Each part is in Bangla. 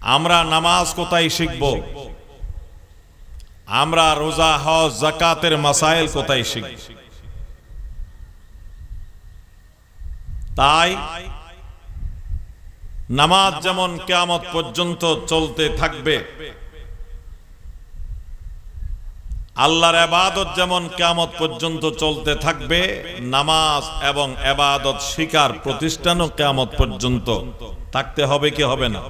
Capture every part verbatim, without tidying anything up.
আমরা নামাজ কোথায় শিখব, আমরা রোজা হজ যাকাতের মাসাইল কোথায় শিখব। তাই নামাজ যেমন কিয়ামত পর্যন্ত চলতে থাকবে, আল্লাহর ইবাদত যেমন কিয়ামত পর্যন্ত চলতে থাকবে, নামাজ এবং ইবাদত শিকার প্রতিষ্ঠানও কিয়ামত পর্যন্ত থাকতে হবে কি হবে না?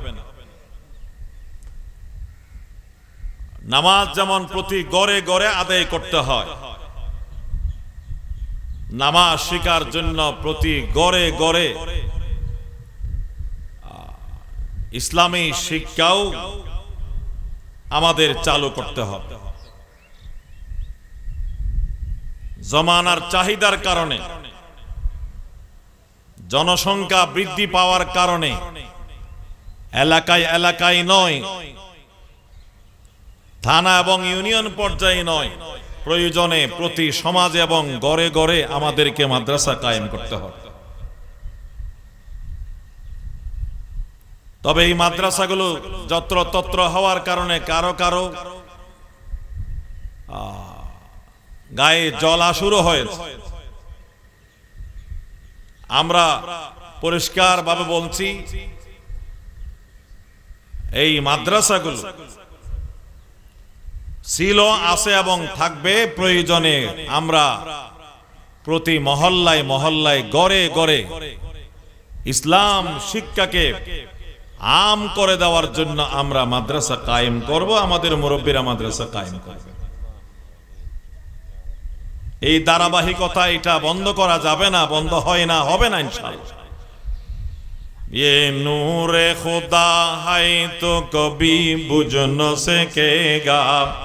নামাজ যেমন প্রতি গড়ে গড়ে আদায় করতে হয়, নামাজ শিকার জন্য প্রতি গড়ে গড়ে ইসলামী শিক্ষাও আমাদের চালু করতে হবে। জমানার চাহিদার কারণে, জনসংখ্যা বৃদ্ধি পাওয়ার কারণে এলাকায় এলাকায় নয়, থানা এবং ইউনিয়ন পর্যায়ে নয়, প্রয়োজনে প্রতি সমাজে এবং গড়ে গড়ে আমাদেরকে মাদ্রাসা কায়েম করতে হবে। তবে এই মাদ্রাসাগুলো যত্র তত্র হওয়ার কারণে কারো কারো গায়ে জ্বলা শুরু হয়েছে। আমরা পরিষ্কার ভাবে বলছি, এই মাদ্রাসাগুলো ছিল, আছে এবং থাকবে। প্রয়োজনে আমরা প্রতি মহল্লায় মহল্লায় গড়ে গড়ে ইসলাম শিক্ষাকে আম করে দেওয়ার জন্য আমরা মাদ্রাসা কায়েম করব, আমাদের মুরব্বীরা মাদ্রাসা কায়েম করবে। এই ধারাবাহিকতা এটা বন্ধ করা যাবে না, বন্ধ হয় না, হবে না ইনশাআল্লাহ। ये नूरे खुदा है तो कभी बुझ न सकेगा,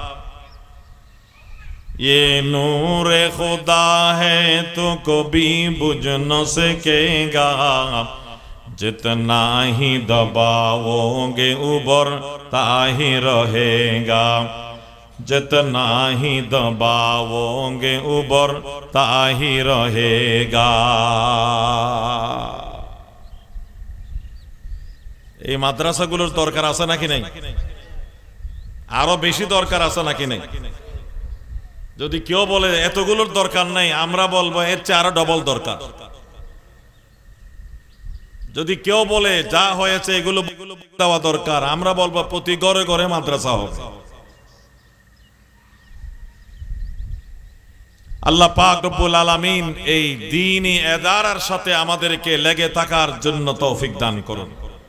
ये नूरे खुदा है तो कभी बुझ न सकेगा, जितना ही दबाओगे उभरता ही रहेगा, जितना ही दबाओगे उभरता ही रहेगा। এই মাদ্রাসাগুলোর দরকার আছে নাকি নাই? আরো বেশি দরকার আছে নাকি নাই? যদি কেউ বলে এতগুলোর দরকার নাই, আমরা বলবো এর চেয়ে আরো ডবল দরকার। যদি কেউ বলে যা হয়েছে এগুলো দেওয়া দরকার, আমরা বলবো প্রতি ঘরে ঘরে মাদ্রাসা হবে। আল্লাহ পাক রব্বুল আলামিন এই দ্বীনি ইদারার সাথে আমাদেরকে লেগে থাকার জন্য তৌফিক দান করুন।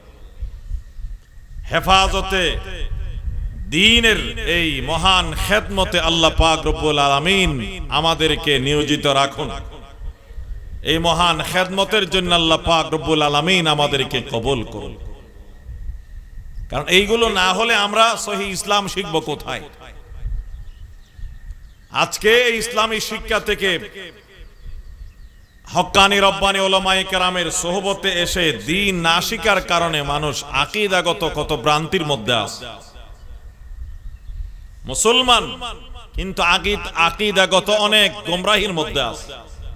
হেফাজতে দ্বীনের এই মহান খেদমতে আল্লাহ পাক রব্বুল আলামিন আমাদেরকে নিয়োজিত রাখুন। এই মহান খেদমতের জন্য আল্লাহ পাক রব্বুল আলামিন আমাদেরকে কবুল করুন। কারণ এইগুলো না হলে আমরা সহি ইসলাম শিখব কোথায়? আজকে ইসলামী শিক্ষা থেকে হক্কানি রব্বানি উলামায়ে কেরামের সোহবতে এসে দ্বীন না শিখার কারণে মানুষ আকীদাগত কত ভ্রান্তির মধ্যে আছে। মুসলমান কিন্তু আকীদাগত অনেক গোমরাহির মধ্যে আছে।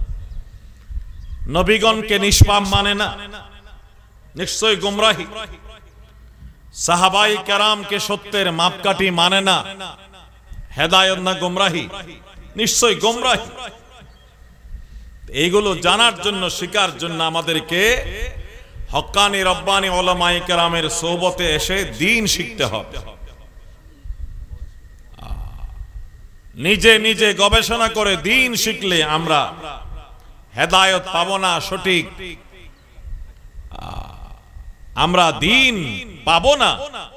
নবীগণকে নিষ্পাপ মানে না, নিশ্চয় গোমরাহি। সাহাবায়ে কেরামকে সত্যের মাপকাঠি মানে না, হেদায়েত না গোমরাহি? নিশ্চয় গোমরাহি। এইগুলো জানার জন্য, শিকার জন্য আমাদেরকে হক্কানি রব্বানি উলামায়ে কেরামের সোহবতে এসে দ্বীন শিখতে হবে। নিজে নিজে গবেষণা করে দ্বীন শিখলে আমরা হেদায়েত পাবো না, সঠিক আমরা দ্বীন পাবো না।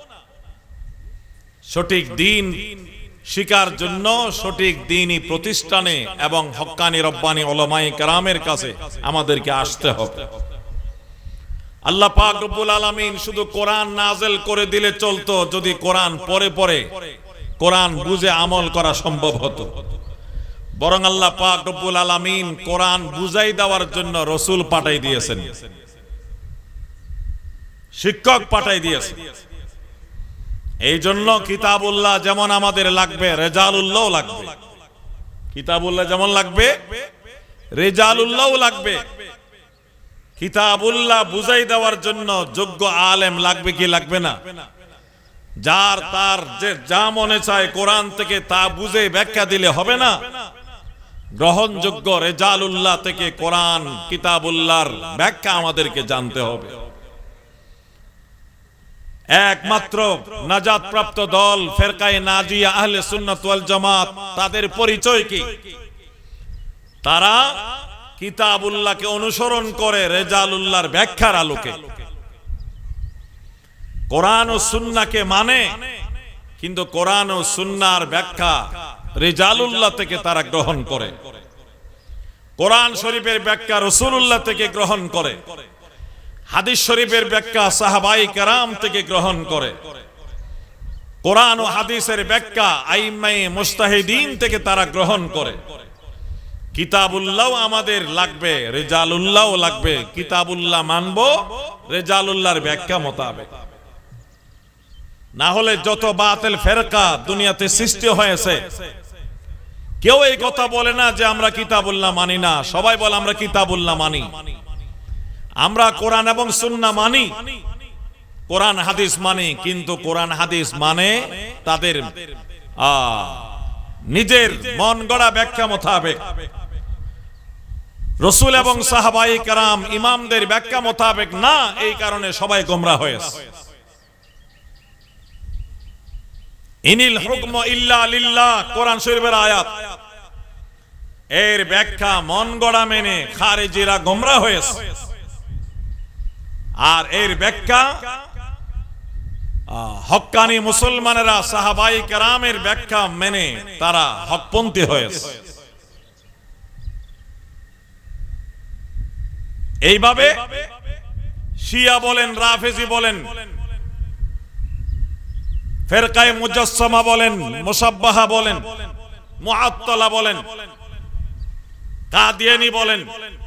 সঠিক দ্বীন শিকার জন্য সঠিক দ্বীনি প্রতিষ্ঠানে এবং হক্কানি রব্বানি উলামায়ে কেরামের কাছে আমাদেরকে আসতে হবে। আল্লাহ পাক রব্বুল আলামিন শুধু কোরআন নাযিল করে দিলে চলতো যদি কোরআন পড়ে পড়ে কোরআন বুঝে আমল করা সম্ভব হতো। বরং আল্লাহ পাক রব্বুল আলামিন কোরআন বুঝাই দেওয়ার জন্য রাসূল পাঠাই দিয়েছেন, শিক্ষক পাঠাই দিয়েছেন। এই জন্য কিতাবুল্লাহ যেমন আমাদের লাগবে, রেজালুল্লাহ লাগবে। কিতাবুল্লাহ যেমন লাগবে, রেজালুল্লাহ লাগবে। কিতাবুল্লাহ বুঝাই দেওয়ার জন্য যোগ্য আলেম লাগবে কি লাগবে না? যার তার যে যা মনে চায় কোরআন থেকে তা বুঝে ব্যাখ্যা দিলে হবে না। গ্রহণযোগ্য রেজালুল্লাহ থেকে কোরআন কিতাবুল্লাহর ব্যাখ্যা আমাদেরকে জানতে হবে। একমাত্র নাজাত প্রাপ্ত দল ফেরকায়ে নাজিয়া আহলে সুন্নাত ওয়াল জামাত, তাদের পরিচয় কি? তারা কিতাবুল্লাহকে অনুসরণ করে রেজালুল্লাহর ব্যাখ্যার আলোকে। কোরআন ও সুন্নাহকে মানে, কিন্তু কোরআন ও সুন্নাহর ব্যাখ্যা রেজালুল্লাহ থেকে তারা গ্রহণ করে। কোরআন শরীফের ব্যাখ্যা রাসূলুল্লাহ থেকে গ্রহণ করে, হাদিস শরীফের ব্যাখ্যা সাহাবায়ে কেরাম থেকে গ্রহণ করে, কোরআন ও হাদিসের ব্যাখ্যা আইম্মায়ে মুজতাহিদিন থেকে তারা গ্রহণ করে। কিতাবুল্লাহ আমাদের লাগবে, রেজালুল্লাহ লাগবে। কিতাবুল্লাহ মানবো রেজালুল্লাহর ব্যাখ্যা মোতাবেক। না হলে যত বাতিল ফেরকা দুনিয়াতে সৃষ্টি হয়েছে, কেউ এই কথা বলে না যে আমরা কিতাবুল্লাহ মানি না। সবাই বলে আমরা কিতাবুল্লাহ মানি, আমরা কোরআন এবং সুন্নাহ মানি, কোরআন হাদিস মানি। কিন্তু কোরআন হাদিস মানে তাদের নিজের মন গড়া ব্যাখ্যা মোতাবেক, রাসূল এবং সাহাবায়ে কেরাম ইমামদের ব্যাখ্যা মোতাবেক না। এই কারণে সবাই গোমরাহ হয়েছে। ইনিল হুকমু ইল্লা লিল্লাহ কোরআন শরীফের আয়াত, এর ব্যাখ্যা মন গড়া মেনে খারেজিরা গোমরাহ হয়েছে। আর এর ব্যাখ্যা হক্কানি মুসলমানেরা সাহাবায়ে কেরামের ব্যাখ্যা মেনে তারা হকপন্থী হয়েছে। এইভাবে শিয়া বলেন, রাফেজি বলেন, ফেরকায়ে মুজাসসামা বলেন, মুসাব্বাহা বলেন, মুআত্তালা বলেন, কাদিয়ানী বলেন,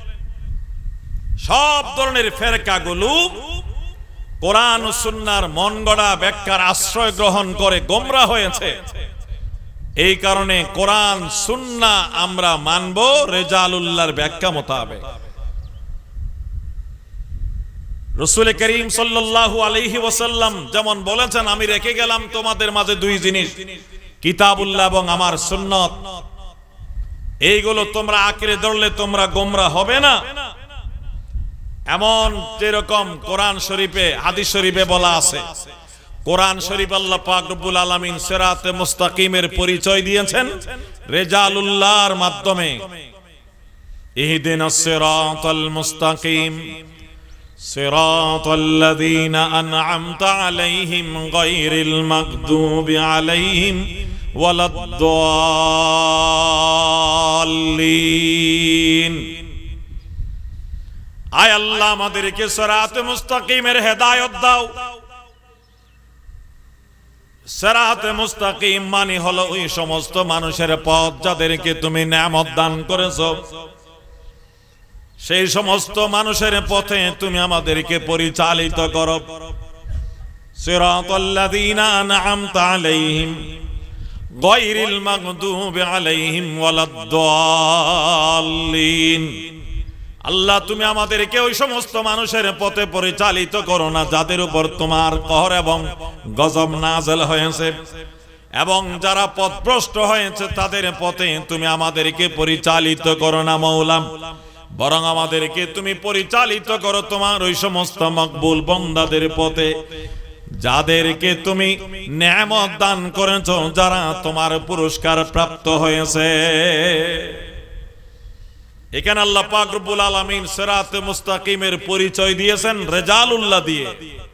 সব ধরনের ফেরকাগুলো কোরআন ও সুন্নাহর মন গড়া ব্যাখ্যার আশ্রয় গ্রহণ করে গোমরাহ হয়েছে। এই কারণে কোরআন সুন্নাহ আমরা মানব রেজালুল্লাহর ব্যাখ্যা মোতাবেক। রাসূল করিম সাল্লাল্লাহু আলাইহি ওয়াসাল্লাম যেমন বলেছেন, আমি রেখে গেলাম তোমাদের মাঝে দুই জিনিস, কিতাবুল্লাহ এবং আমার সুন্নাত। এইগুলো তোমরা আঁকড়ে ধরলে তোমরা গোমরাহ হবে না। এমন যেরকম কোরআন শরীফে, হাদিস শরীফে বলা আছে, কোরআন শরীফ আল্লাহ পাক রব্বুল আলামিন সিরাতে মুস্তাকিমের পরিচয় দিয়েছেন রেজালুল্লাহর মাধ্যমে। ইহদিনাস সিরাতাল মুস্তাকিম সিরাতাল্লাযীনা আন'আমতা আলাইহিম গায়রিল মাগদুবি আলাইহিম ওয়ালাদ-দাল্লিন। আয় আল্লাহ আমাদেরকে সিরাতে মুস্তাকিমের হেদায়েত দাও। সিরাতে মুস্তাকিম মানে হলো ওই সমস্ত মানুষের পথ যাদেরকে তুমি নেয়ামত দান করেছো, সেই সমস্ত মানুষের পথে তুমি আমাদেরকে পরিচালিত করো। সিরাতাল্লাযীনা আন'আমতা আলাইহিম গায়রিল মাগদুবি আলাইহিম ওয়ালাদ-দাল্লিন। আল্লাহ তুমি আমাদেরকে ওই সমস্ত মানুষের পথে পরিচালিত করো না যাদের উপর তোমার কহর এবং গজব নাযিল হয়েছে, এবং যারা পথভ্রষ্ট হয়েছে তাদের পথে তুমি আমাদেরকে পরিচালিত করো না মওলা, বরং আমাদেরকে তুমি পরিচালিত করো তোমার ওই সমস্ত মকবুল বান্দাদের পথে যাদেরকে তুমি নেয়ামত দান করেছো, যারা তোমার পুরস্কার প্রাপ্ত হয়েছে। এখানে আল্লাহ পাক রব্বুল আলামিন সিরাতে মুস্তাকিমের পরিচয় দিয়েছেন রেজালুল্লাহ দিয়ে।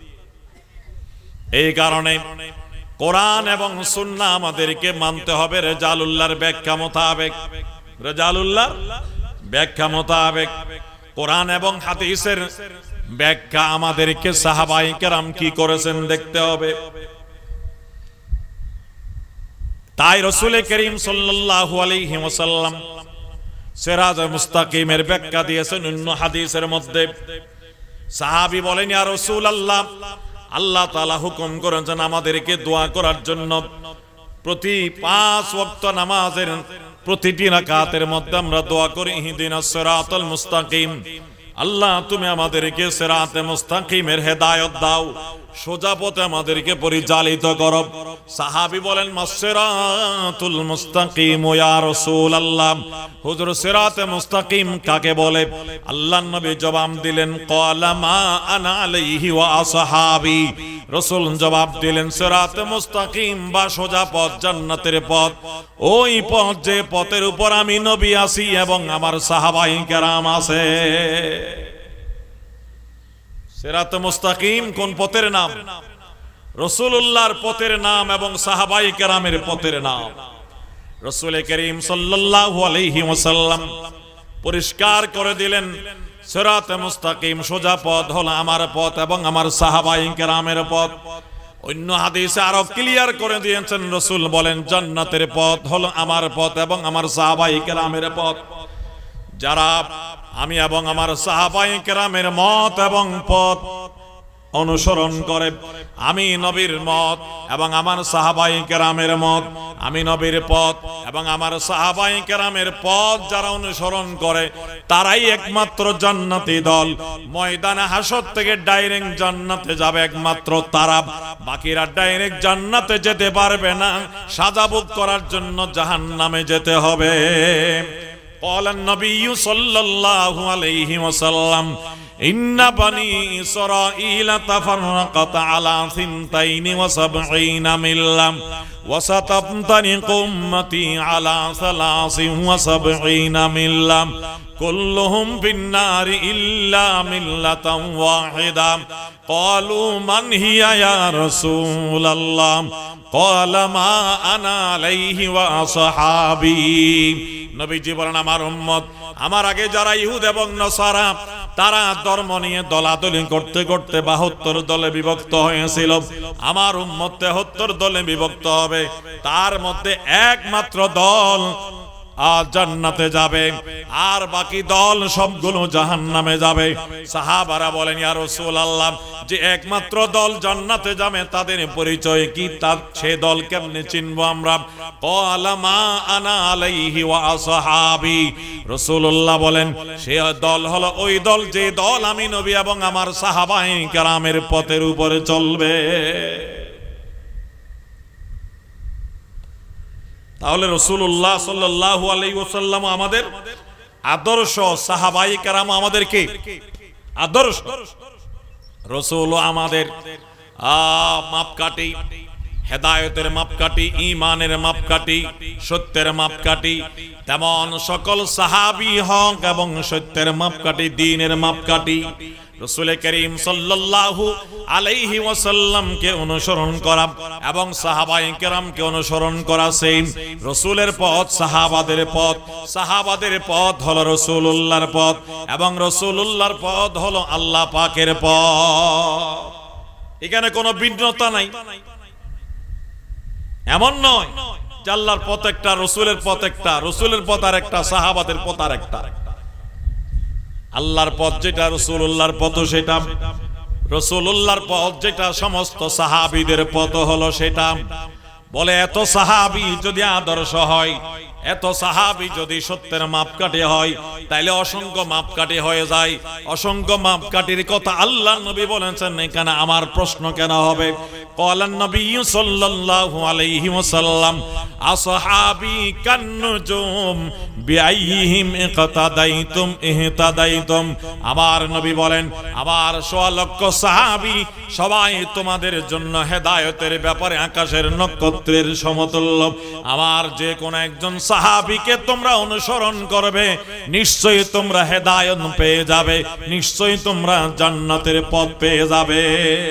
এই কারণে কোরআন এবং সুন্নাহ আমাদেরকে মানতে হবে রেজালুল্লাহর ব্যাখ্যা মোতাবেক। রেজালুল্লাহর ব্যাখ্যা মোতাবেক কোরআন এবং হাদিসের ব্যাখ্যা আমাদেরকে সাহাবায়ে কেরাম কি করেছেন দেখতে হবে। তাই রাসূল করিম সাল্লাল্লাহু আলাইহি ওয়াসাল্লাম সিরাতে মুস্তাকিমের ব্যাখ্যা দিয়েছেন অন্য হাদিসের মধ্যে। সাহাবী বলেন, ইয়া রাসূলুল্লাহ, আল্লাহ তাআলা হুকুম করেছেন আমাদেরকে দোয়া করার জন্য। প্রতি পাঁচ ওয়াক্ত নামাজের প্রতিটি রাকাতের মধ্যে আমরা দোয়া করি, ইহদিনাস সিরাতাল মুস্তাকিম। আল্লাহ তুমি আমাদেরকে সিরাতে মুস্তাকিমের হেদায়েত দাও। সোজা পথে আমাদেরকে পরিচালিত করো। সাহাবী বলেন মাসসিরাতুল মুস্তাকিম ইয়া রাসূলুল্লাহ, হুজুর সিরাতে মুস্তাকিম কাকে বলে? আল্লাহর নবী জবাব দিলেন ক্বালা মা আনা আলাইহি ওয়া আসহাবি। রাসূল জবাব দিলেন সিরাতে মুস্তাকিম বা সোজা পথ, জান্নাতের পথ, ওই পথ যে পথের উপর আমি নবী আছি এবং আমার সাহাবায়ে কেরাম আছে। সিরাতে মুস্তাকিম কোন পথের নাম? রাসূলুল্লাহর পথের নাম এবং সাহাবায়ে কেরামের পথের নাম। রাসূল করিম সাল্লাল্লাহু আলাইহি ওয়াসাল্লাম পরিষ্কার করে দিলেন সিরাতে মুস্তাকিম সোজা পথ হলো আমার পথ এবং আমার সাহাবায়ে কেরামের পথ। অন্য হাদিসে আরো ক্লিয়ার করে দিয়েছেন, রাসূল বলেন জান্নাতের পথ হলো আমার পথ এবং আমার সাহাবায়ে কেরামের পথ। যারা আমি এবং আমার সাহাবায়ে কেরামের মত এবং পথ অনুসরণ করে, আমি নবীর মত এবং আমার সাহাবায়ে কেরামের মত, আমি নবীর পথ এবং আমার সাহাবায়ে কেরামের পথ যারা অনুসরণ করে তারাই একমাত্র জান্নাতি দল। ময়দানে হাসর থেকে ডাইরেক্ট জান্নাতে যাবে একমাত্র তারা, বাকিরা ডাইরেক্ট জান্নাতে যেতে পারবে না, সাজা ভোগ করার জন্য জাহান্নামে যেতে হবে। قال النبي صلى الله عليه وسلم إن بني إسرائيل تفرقت على ثنتين وسبعين ملة وستفترق أمتي على ثلاث وسبعين ملة كلهم في النار إلا ملة واحدة قالوا من هي يا رسول الله قال ما أنا عليه وأصحابي। নবীজি বলেন আমার উম্মত, আমার আগে যারা ইহুদ এবং নসারা তারা ধর্ম নিয়ে দলাদলি করতে করতে বাহাত্তর দলে বিভক্ত হয়েছিল, আমার উম্মত তেহাত্তর দলে বিভক্ত হবে। তার মধ্যে একমাত্র দল আর জান্নাতে যাবে আর বাকি দল সবগুলো জাহান্নামে যাবে। সাহাবারা বলেন ইয়া রাসূলুল্লাহ, যে একমাত্র দল জান্নাতে যাবে তাদের পরিচয় কি? তা সে দল কেমনে চিনবো আমরা? ক্বালা মা আনা আলাইহি ওয়া আসহাবি। রাসূলুল্লাহ বলেন সে দল হলো ওই দল যে দল আমি নবী এবং আমার সাহাবায়ে কেরামের পথের উপরে চলবে। তাহলে রাসূলুল্লাহ সাল্লাল্লাহু আলাইহি ওয়াসাল্লাম আমাদের আদর্শ, সাহাবায়ে কেরাম আমাদের কি আদর্শ। রাসূল আমাদের মাপকাঠি, হেদায়েতের মাপকাঠি, ঈমানের মাপকাঠি, সত্যের মাপকাঠি। তেমন সকল সাহাবী হক এবং সত্যের মাপকাঠি, দ্বীনের মাপকাঠি। রাসূল করিম সাল্লাল্লাহু আলাইহি ওয়াসাল্লামকে অনুসরণ করা এবং সাহাবায়ে কেরামকে অনুসরণ করা সেম। রাসূলের পথ সাহাবাদের পথ, সাহাবাদের পথ হলো রাসূলুল্লাহর পথ এবং রাসূলুল্লাহর পথ হলো আল্লাহ পাকের পথ। এখানে কোনো ভিন্নতা নাই। এমন নয় যে আল্লাহর পথ একটা, রাসূলের পথ একটা, রাসূলের পথ আর একটা, সাহাবাদের পথ আর একটা। আল্লাহর পথ যেটা, রাসূলুল্লাহর পথ সেটা। রাসূলুল্লাহর পথ যেটা, সমস্ত সাহাবীদের পথ হলো সেটা। বলে এত সাহাবী যদি আদর্শ হয়, এত সাহাবী যদি সত্যের মাপকাঠি হয়, তাইলে অসংখ্য মাপকাঠি হয়ে যায়। অসংখ্য মাপকাঠির কথা আল্লাহর নবী বলেছেন, এখানে আমার প্রশ্ন কেন হবে? ক্বালান নবী সাল্লাল্লাহু আলাইহি ওয়াসাল্লাম আসহাবী কান্নুজুম বিআইহিম ইকতাদাইতুম ইহতাদাইতুম। আমার নবী বলেন আমার সোয়া লক্ষ সাহাবী সবাই তোমাদের জন্য হেদায়েতের ব্যাপারে আকাশের নক্ষত্রের সমতুল্য। আমার যে কোন একজন সাহাবীকে তোমরা অনুসরণ করবে, নিশ্চয়ই তোমরা হেদায়েত পেয়ে যাবে, নিশ্চয়ই তোমরা জান্নাতের পথ পেয়ে যাবে।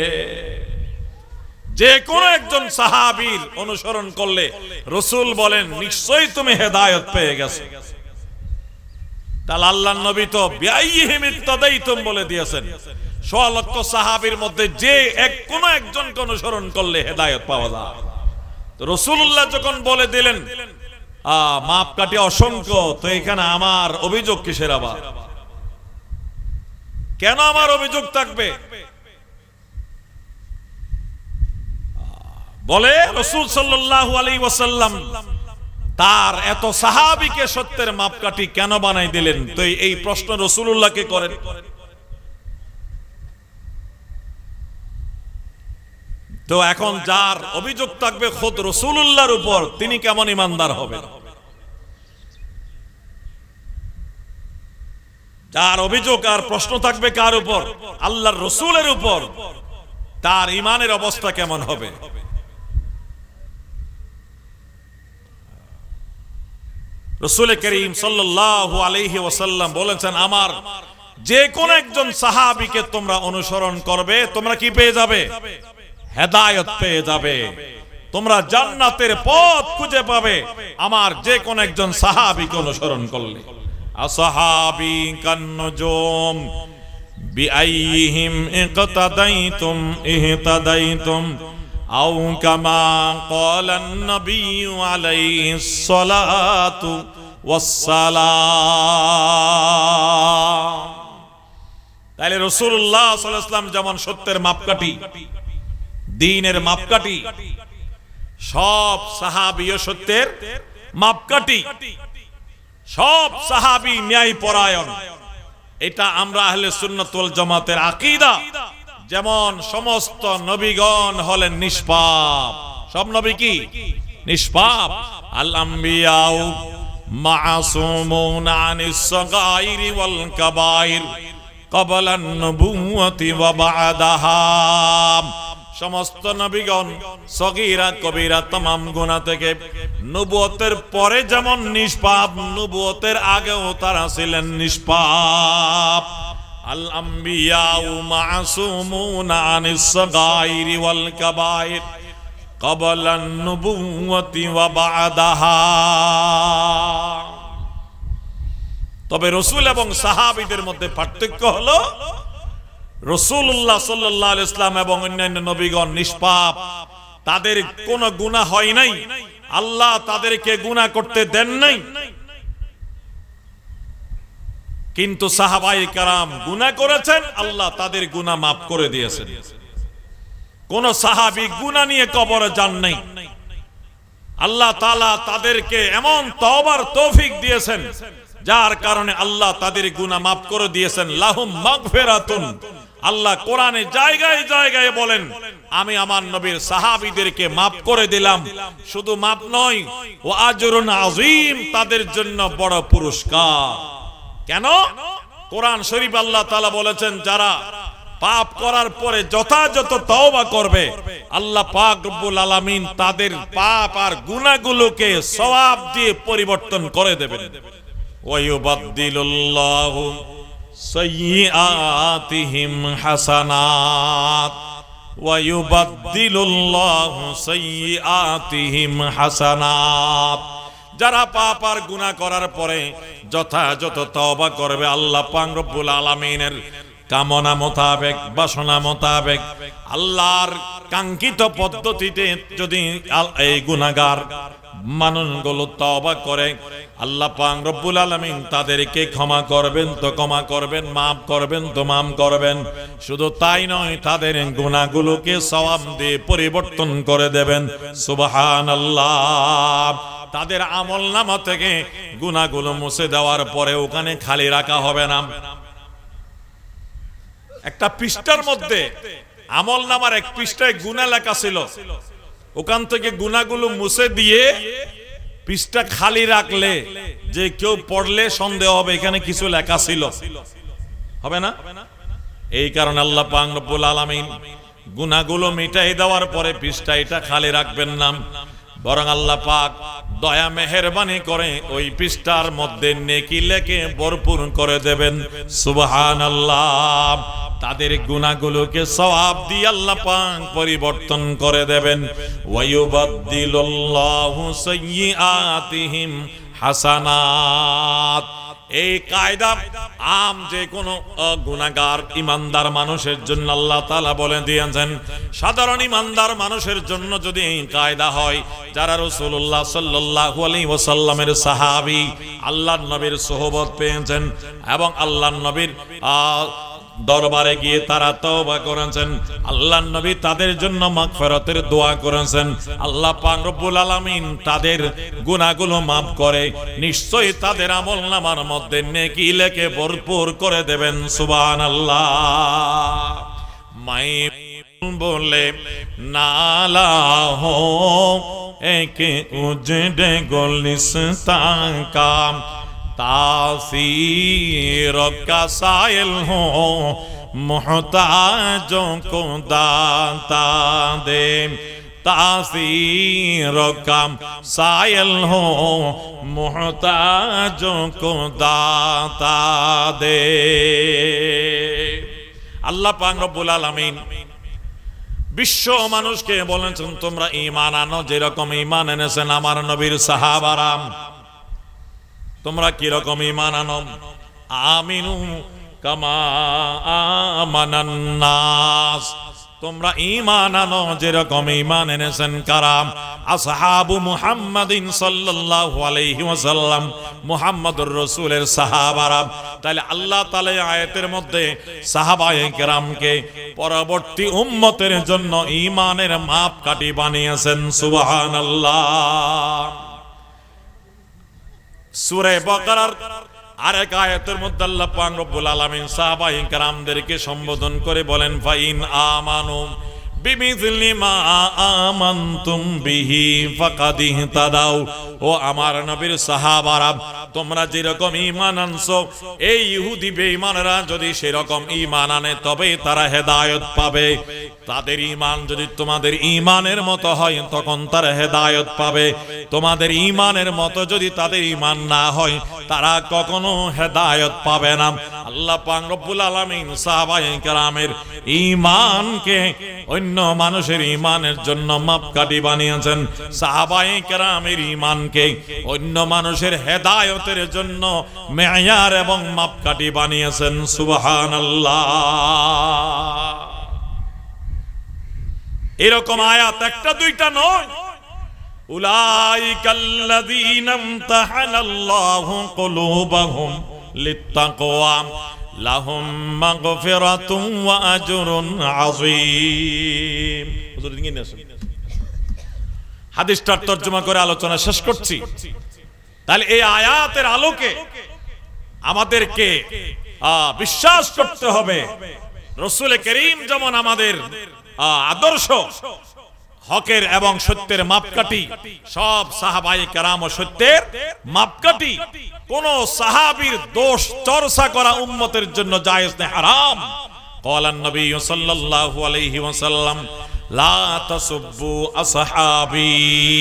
যে কোন একজন সাহাবীর অনুসরণ করলে রাসূল বলেন নিশ্চয়ই তুমি হেদায়েত পেয়ে গেছো। তাহলে আল্লাহর নবী তো বিআইহিম ইক্তাদাইতুম বলে দিয়েছেন, সোয়া লক্ষ সাহাবীর মধ্যে যে এক কোন একজনকে অনুসরণ করলে হেদায়েত পাওয়া যায়। তো রাসূলুল্লাহ যখন বলে দিলেন মাপকাঠি অসংখ্য, তো এখানে আমার অভিযোগ কিসের? আবার কেন আমার অভিযোগ থাকবে? বলে রাসূল সাল্লাল্লাহু আলাইহি ওয়াসাল্লাম তার এত সাহাবীকে সত্যের মাপকাঠি কেন বানাই দিলেন? তো এই প্রশ্ন রাসূলুল্লাহকে করেন। তো এখন যার অভিযোগ থাকবে খোদ রাসূলুল্লাহর উপর, তিনি কেমন ইমানদার হবেন? যার অভিযোগ আর প্রশ্ন থাকবে কার উপর? আল্লাহর রাসূলের উপর, তার ইমানের অবস্থা কেমন হবে? রাসূল করিম সাল্লাল্লাহু আলাইহি ওয়াসাল্লাম বলেছেন, আমার যে কোন একজন সাহাবীকে তোমরা অনুসরণ করবে, তোমরা কি পেয়ে যাবে? হেদায়েত পেয়ে যাবে, তোমরা জান্নাতের পথ খুঁজে পাবে আমার যে কোন একজন সাহাবীকে অনুসরণ করলে। আসহাবী কান্নুজুম বিআইহিম ইকতাদাইতুম ইহতাদাইতুম আও কামা ক্বালান নবিয়্যু আলাইহিস সালাতু ওয়াস সালাম। তাহলে রাসূলুল্লাহ সাল্লাল্লাহু আলাইহি ওয়াসাল্লাম যেমন সত্যের মাপকাঠি, দ্বীনের মাপকাঠি, সব সাহাবীও সত্যের মাপকাঠি, সব সাহাবী ন্যায়পরায়ণ। এটা আমরা আহলে সুন্নাত ওয়াল জামাতের আকীদা। যেমন সমস্ত নবীগণ হলেন নিষ্পাপ, সব নবী কি নিষ্পাপ। আল আম্বিয়াউ মাসুমুন আনিস সাগাইরি ওয়াল কাবাইর ক্বাবলা আন-নবুওয়াতি ওয়া বা'দাহা। সমস্ত নবীগণ সগীরা কবিরা तमाम গুনাহ থেকে, নবুয়তের পরে যেমন নিষ্পাপ, নবুয়তের আগেও তারা ছিলেন নিষ্পাপ। আল আম্বিয়াউ মাসুমুন আনিস সাগাইরি ওয়াল কাবাইর ক্বাবলা আন-নবুওয়াতি ওয়া বা'দাহা। তবে রাসূল এবং সাহাবীদের মধ্যে পার্থক্য হলো, রাসূলুল্লাহ সাল্লাল্লাহু আলাইহি ওয়াসাল্লাম এবং অন্যান্য নবীগণ নিষ্পাপ, তাদের কোনো গুনাহ হয় নাই, আল্লাহ তাদেরকে গুনাহ করতে দেন নাই। কিন্তু সাহাবায়ে কেরাম গুনাহ করেছেন, আল্লাহ তাদের গুনাহ মাফ করে দিয়েছেন। কোন সাহাবী গুনাহ নিয়ে কবরে যান নাই, আল্লাহ তাআলা তাদেরকে এমন তওবার তৌফিক দিয়েছেন যার কারণে আল্লাহ তাদের গুনাহ মাফ করে দিয়েছেন। লাহুম মাগফিরাতুন। আল্লাহ কোরআনে জায়গায় জায়গায় বলেন, আমি আমার নবীর সাহাবীদেরকে মাফ করে দিলাম। শুধু মাফ নয়, ওয়া আজরুন আযীম, তাদের জন্য বড় পুরস্কার। কেন? কোরআন শরীফ আল্লাহ তাআলা বলেছেন, যারা পাপ করার পরে যথাযথ তওবা করবে, আল্লাহ পাক রব্বুল আলামিন তাদের পাপ আর গুনাহগুলোকে সওয়াব দিয়ে পরিবর্তন করে দেবেন। ওয়ায়ুবাদদিলুল্লাহু সাইয়্যাতিহিম হাসানাত, ওয়ায়ুবাদদিলুল্লাহু সাইয়্যাতিহিম হাসানাত। যারা পাপ আর গুনাহ করার পরে যথাযথ তওবা করবে, আল্লাহ পাক রব্বুল আলামিনের কামনা মোতাবেক, বাসনা মোতাবেক, আল্লাহর কাঙ্ক্ষিত পদ্ধতিতে যদি এই গুনাহগার মানুষগুলো তওবা করে, আল্লাহ পাক রব্বুল আলামিন তাদেরকে ক্ষমা করবেন তো ক্ষমা করবেন, মাফ করবেন তো মাফ করবেন। শুধু তাই নয়, তাদের গুনাহগুলোকে সওয়াব দিয়ে পরিবর্তন করে দেবেন। সুবহানাল্লাহ। তাদের আমলনামা থেকে গুনাহগুলো মুছে দেওয়ার পরে ওখানে খালি রাখা হবে না। একটা পৃষ্ঠার মধ্যে আমলনামার এক পৃষ্ঠায় গুনাহ লেখা ছিল, ওখান থেকে গুনাহগুলো মুছে দিয়ে পৃষ্ঠা খালি রাখলে যে কেউ পড়লে সন্দেহ হবে এখানে কিছু লেখা ছিল, হবে না? এই কারণে আল্লাহ পাক রব্বুল আলামিন গুনাহগুলো মিটাই দেওয়ার পরে পৃষ্ঠা এটা খালি রাখবেন না, বরং আল্লাহ পাক দয়া মেহেরবানি করে ওই পৃষ্ঠার মধ্যে নেকি লেখে ভরপুর করে দেবেন। সুবহানাল্লাহ। তাদের গুনাহগুলোকে সওয়াব দিয়ে আল্লাহ পাক পরিবর্তন করে দেবেন। ওয়ায়ুবাদদিলুল্লাহু সাইয়্যাতিহিম হাসানাত। এই কায়দা আম যে কোনো গুনাহগার ইমানদার মানুষের জন্য আল্লাহ তাআলা বলে দিয়েছেন। সাধারণ ইমানদার মানুষের জন্য যদি এই কায়দা হয়, যারা রাসূলুল্লাহ সাল্লাল্লাহু আলাইহি ওয়াসাল্লামের সাহাবী, আল্লাহর নবীর সোহবত পেয়েছেন এবং আল্লাহর নবীর দরবারে গিয়ে তারা তওবা করেছেন, আল্লাহর নবী তাদের জন্য মাগফিরাতের দোয়া করেছেন, আল্লাহ পাক রব্বুল আলামিন তাদের গুনাহগুলো মাফ করে নিশ্চয়ই তাদের আমলনামার মধ্যে নেকি লেখে ভরপুর করে দেবেন। সুবহানাল্লাহ। মাই बोले नाला हो एक उजड़े गुलिस्तान का तासीर का साइल हो मुहताजों को दाता दे तासीर का साइल हो मुहताजों को दाता दे। अल्लाह पाक रब्बुल आलामीन विश्व मानुष के बोलेছেন তোমরা ঈমান আনো যেরকম ঈমান এনেছেন আমার নবীর সাহাবারা। তোমরা কি রকম ঈমান আনো? আমিনু কামা আমানান নাস। তোমরা ঈমান আনো যেরকম ঈমান এনেছেন কারা? আসহাবু মুহাম্মাদিন সাল্লাল্লাহু আলাইহি ওয়াসাল্লাম, মুহাম্মদুর রাসূলের সাহাবারা। তাহলে আল্লাহ তাআলা আয়াতের মধ্যে সাহাবায়ে কেরামকে পরবর্তী উম্মতের জন্য ঈমানের মাপকাঠি বানিয়েছেন। সুবহানাল্লাহ। সূরা বাকারার আরেক আয়াতের মধ্যে আল্লাহ পাক রব্বুল আলামিন সাহাবায়ে কেরামদেরকে সম্বোধন করে বলেন ফাইন আমানু বিমিসলি মা আমানতুম বিহি ফাকাদ ইহতাদাউ। ও আমার নবীর সাহাবারা, তোমরা যেরকম ঈমান আনছো এই ইহুদি বেঈমানরা যদি সেরকম ঈমান আনে তবে তারা হেদায়েত পাবে। তাদের ঈমান যদি তোমাদের ঈমানের মতো হয় তখন তারা হেদায়েত পাবে। তোমাদের ঈমানের মতো যদি তাদের ঈমান না হয় তারা কখনো হেদায়েত পাবে না। আল্লাহ পাক রব্বুল আলামিন সাহাবায়ে কেরামের ঈমানকে অন্য মানুষের ঈমানের জন্য মাপকাঠি বানিয়েছেন। সাহাবায়ে কেরামের ঈমানকে অন্য মানুষের হেদায়েতের জন্য মেয়ার এবং মাপকাঠি বানিয়েছেন। সুবহানাল্লাহ। এরকম আয়াত একটা দুইটা নয়। উলাইকাল্লাযীনা ইমতাহানাল্লাহু কুলুবাহুম লিত্তাকওয়া লাহুম মাগফিরাতুন ওয়া আজরুন আযীম। হুজুর দিন নিয়ে আসুন। হাদিসটার তরজমা করে আলোচনা শেষ করছি। তাহলে এই আয়াতের আলোকে আমাদেরকে বিশ্বাস করতে হবে রাসূল করিম যেমন আমাদের আদর্শ, হকের এবং সত্যের মাপকাঠি, সব সাহাবায়ে কেরাম ও সত্যের মাপকাঠি। কোন সাহাবীর দোষ চর্চা করা উম্মতের জন্য জায়েজ না, হারাম। ক্বালান নবী সাল্লাল্লাহু আলাইহি ওয়াসাল্লাম লা তাসুব্বু আসহাবী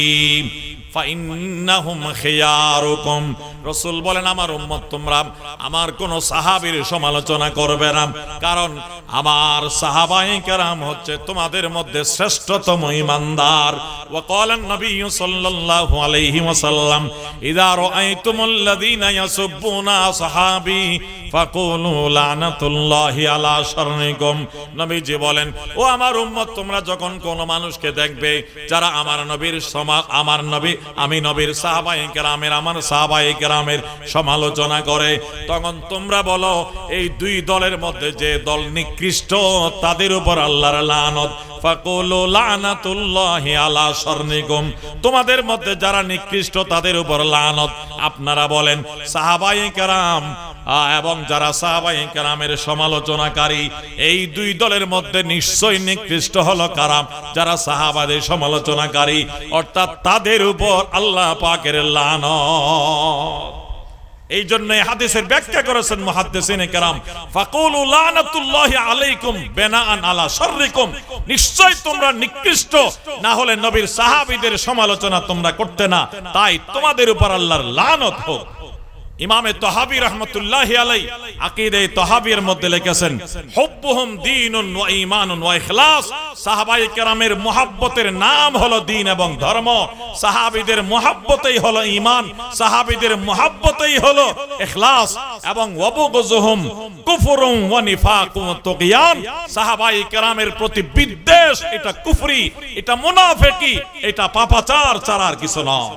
ফাইন্নাহুম খিয়ারুকুম। রাসূল বলেন আমার উম্মত তোমরা আমার কোন সাহাবীর সমালোচনা করবে না, কারণ আমার সাহাবায়ে কেরাম হচ্ছে তোমাদের মধ্যে শ্রেষ্ঠতম ঈমানদার। ওয়া ক্বালান নবী সাল্লাল্লাহু আলাইহি ওয়াসাল্লাম ইযা রাআইতুমুল্লাযীনা ইয়াসুব্বুনা আসহাবী ফাকুলু লানাতুল্লাহি আলা শাররিকুম। নবীজি বলেন ও আমার উম্মত তোমরা যখন কোন মানুষকে দেখবে যারা আমার নবীর সমা আমার নবী আমি নবীর সাহাবায়ে কেরামের আমার সাহাবায়ে কেরামের সমালোচনা করে, তখন তোমরা বলো এই দুই দলের মধ্যে যে দল নিকৃষ্ট তাদের উপর আল্লাহর লানত। ফাকুলু লানাতুল্লাহি আলা শাররিকুম। তোমাদের মধ্যে যারা নিকৃষ্ট তাদের উপর লানত। আপনারা বলেন সাহাবায়ে কেরাম এবং যারা সাহাবায়ে কেরামের সমালোচনাকারী এই দুই দলের মধ্যে নিশ্চয়ই নিকৃষ্ট হলো কারা? যারা সাহাবাদের সমালোচনাকারী, অর্থাৎ তাদের উপর আল্লাহ পাকের লানত। এই জন্য হাদিসের ব্যাখ্যা করেছেন মুহাদ্দিসিনে কেরাম ফাকুলু লানাতুল্লাহি আলাইকুম বিনাআন আলা শাররিকুম। নিশ্চয় তোমরা নিকৃষ্ট, না হলে নবীর সাহাবীদের সমালোচনা তোমরা করতে না, তাই তোমাদের উপর আল্লাহর লানত হোক। ইমামে তাহাবী রাহমাতুল্লাহি আলাইহি আকীদা তাহাবীর মধ্যে লিখেছেন হুব্বুহুম দীনুন ওয়া ঈমানুন ওয়া ইখলাস। সাহাবায়ে কেরামের মুহাব্বতের নাম হলো দ্বীন এবং ধর্ম। সাহাবীদের মুহাব্বতই হলো ঈমান, সাহাবীদের মুহাব্বতই হলো ইখলাস। এবং ওয়াবুগযুহুম কুফরুন ওয়া নিফাকুন ওয়া তুগয়ান। সাহাবায়ে কেরামের প্রতি বিদ্বেষ এটা কুফরি, এটা মুনাফিকি, এটা পাপাচার ছাড়া আর কিছু নয়।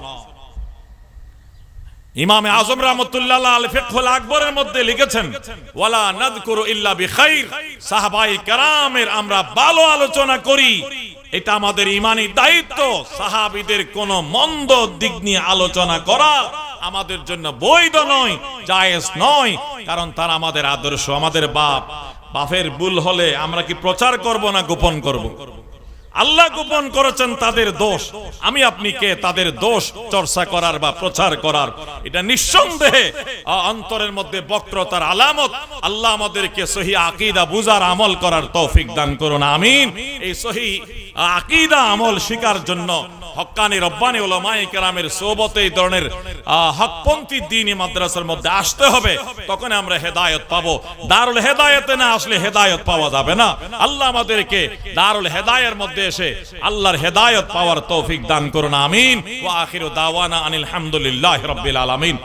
ইমামে আজম রাহমাতুল্লাহ আলাইহি ফিকহুল আকবরের মধ্যে লিখেছেন ওয়ালা নাযকুরু ইল্লা বিখাইর। সাহাবায়ে কেরামের আমরা ভালো আলোচনা করি, এটা আমাদের ঈমানি দায়িত্ব। সাহাবীদের কোনো মন্দ দিক নিয়ে আলোচনা করা আমাদের জন্য বৈধ নয়, জায়েজ নয়, কারণ তারা আমাদের আদর্শ, আমাদের বাপ বাপের ভুল হলে আমরা কি প্রচার করব না গোপন করব? আল্লাহ গোপন করেছেন তাদের দোষ, আমি আপনি কে তাদের দোষ চর্চা করার বা প্রচার করার? এটা নিঃসন্দেহে অন্তরের মধ্যে বক্রতার আলামত। আল্লাহ আমাদেরকে সহি আকীদা বুঝার আমল করার তৌফিক দান করুন, আমিন। এই সহি আকীদা আমল শিকার জন্য হক্কানি রব্বানি উলামায়ে কেরামের সোহবতে এই ধরনের হকপন্থী দ্বীনি মাদ্রাসার মধ্যে আসতে হবে, তখন আমরা হেদায়েত পাবো। দারুল হেদায়েতে না আসলে হেদায়েত পাওয়া যাবে না। আল্লাহ আমাদেরকে দারুল হেদায়েতের মধ্যে এসে আল্লাহর হেদায়েত পাওয়ার তৌফিক দান করুন, আমিন। ওয়া আখিরু দাওয়ানা আনিল হামদুলিল্লাহি রাব্বিল আলামিন।